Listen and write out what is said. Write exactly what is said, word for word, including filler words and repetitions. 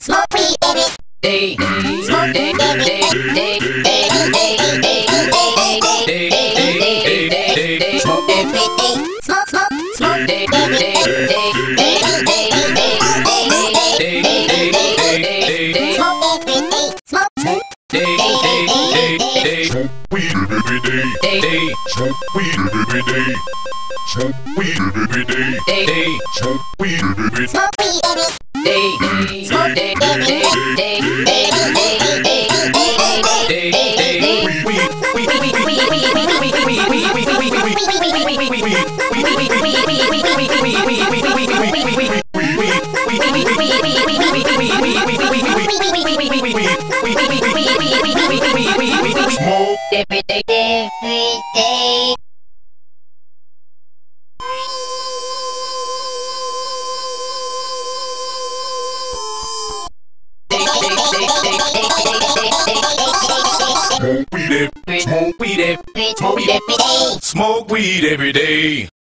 Smoke weed every day. Smoke day, day, day, day, day, day, day, day. Smoke every day. Smoke, smoke, smoke day, day, day, day, day, day. Smoke every day. Smoke, smoke day, day, day, day. Smoke weed every day. Day. Smoke weed every day. Smoke weed every day. Day. Smoke weed every day. Smoke weed every day. Smoke day, day, day, day, day, day, day, day. Weed, weed, weed, weed, weed, weed, weed, weed, weed, weed, weed, weed, smoke every day, every day. Smoke weed every, smoke weed every, smoke weed every day. Smoke weed every day.